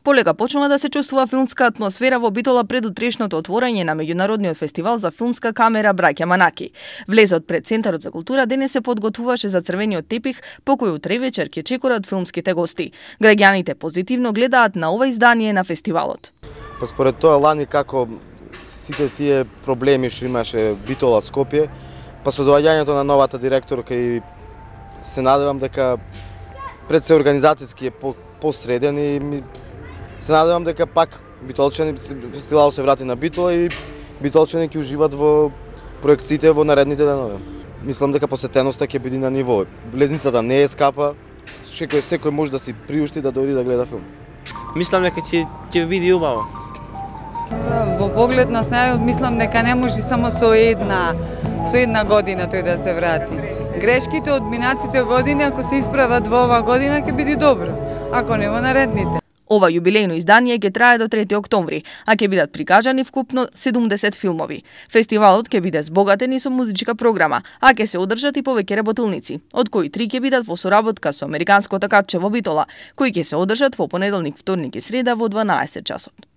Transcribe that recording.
Полека почнува да се чувствува филмска атмосфера во Битола пред утрешното отворање на меѓународниот фестивал за филмска камера Браќа Манаки. Влезот пред Центарот за култура денес се подготвуваше за црвениот тепих, по кој утре вечер ќе чекорат филмските гости. Граѓаните позитивно гледаат на ова издание на фестивалот. Па според тоа лани како сите тие проблеми што имаше Битола Скопје, па со доаѓањето на новата директорка и се надевам дека пред се организацијски е посреден и се надевам дека пак битолчани фестивалот се врати на Битола и битолчани ќе уживат во проекциите во наредните денови. Мислам дека посетеноста ќе биде на ниво. Влезницата не е скапа, секој може да си приушти да дојде да гледа филм. Мислам дека ќе биде убаво. Во поглед на снајот мислам дека не може само со една година тој да се врати. Грешките од минатите години ако се исправат во ова година ќе биде добро, ако не во наредните. Ова јубилејно издание ќе трае до 3 октомври, а ќе бидат прикажани вкупно 70 филмови. Фестивалот ќе биде збогатен и со музичка програма, а ќе се одржат и повеќе работилници, од кои 3 ќе бидат во соработка со Американското капче во Битола, кои ќе се одржат во понеделник, вторник и среда во 12 часот.